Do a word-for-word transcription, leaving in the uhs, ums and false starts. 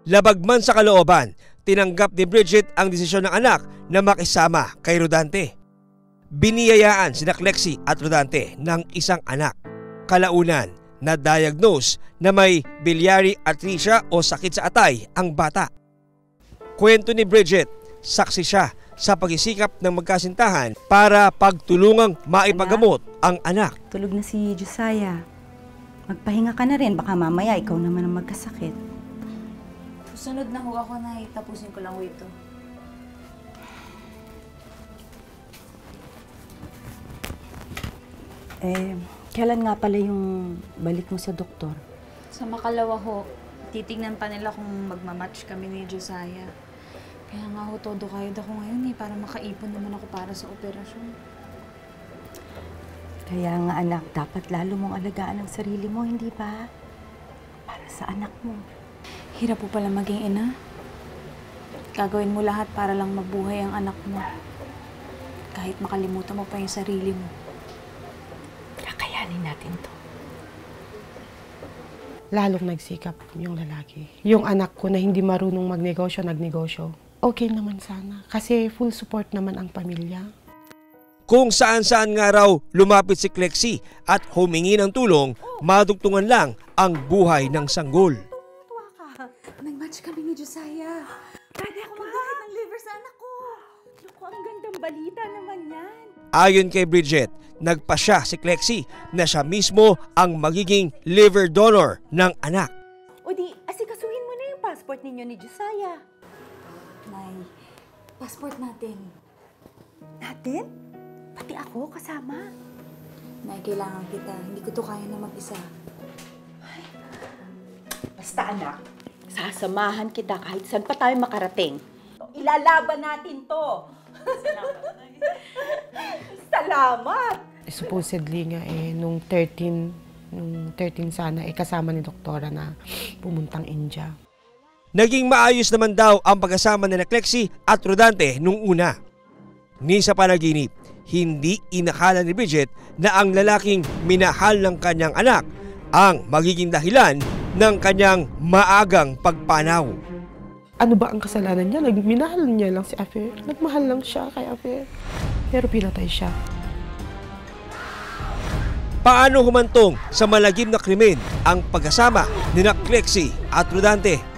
Labag man sa kalooban, tinanggap ni Bridget ang desisyon ng anak na makisama kay Rodante. Biniyayaan sina Clexie at Rodante ng isang anak. Kalaunan, na-diagnose na may biliary atresia o sakit sa atay ang bata. Kwento ni Bridget, saksi siya sa pagsisikap ng magkasintahan para pagtulungang maipagamot ang anak. Tulog na si Josiah. Magpahinga ka na rin, baka mamaya ikaw naman ang magkasakit. Susunod na ho ako na tapusin ko lang ho ito. Eh, kailan nga pala yung balik mo sa doktor? Sa makalawa ho, titignan pa nila kung magmamatch kami ni Josiah. Kaya nga ho, todo kayod ako ngayon eh, para makaipon naman ako para sa operasyon. Kaya nga anak, dapat lalo mong alagaan ang sarili mo, hindi ba? Para sa anak mo. Hirap po pala maging ina. Gagawin mo lahat para lang mabuhay ang anak mo. Kahit makalimutan mo pa yung sarili mo. Kakayanin natin to. Lalong nagsikap yung lalaki. Yung anak ko na hindi marunong magnegosyo, nagnegosyo. Okay naman sana. Kasi full support naman ang pamilya. Kung saan-saan nga raw lumapit si Clexie at humingi ng tulong, madugtungan lang ang buhay ng sanggol. Nag-match kami ni Josiah. Pwede ako mag-donate ng liver sa anak ko. Naku, ang gandang balita naman yan. Ayon kay Bridget, nagpasya si Clexie na siya mismo ang magiging liver donor ng anak. O di, asikasuhin mo na yung passport ninyo ni Josiah. Nay, passport natin. Natin? Pati ako kasama. Nay, kailangan kita. Hindi ko to kaya na mag-isa. Basta anak, sasamahan kita kahit saan pa tayo makarating. Ilalaban natin to. Salamat. Salamat. Supposedly nga eh, nung thirteen, nung thirteen sana, eh, kasama ni doktora na pumuntang India. Naging maayos naman daw ang pagkasama ni Clexie at Rodante nung una. Ni sa panaginip, hindi inakala ni Bridget na ang lalaking minahal ng kanyang anak ang magiging dahilan ng kanyang maagang pagpanaw. Ano ba ang kasalanan niya? Nagminahal niya lang si Afer. Nagmahal lang siya kay Afer. Pero pinatay siya. Paano humantong sa malagim na krimen ang pagkasama ni Clexie at Rodante?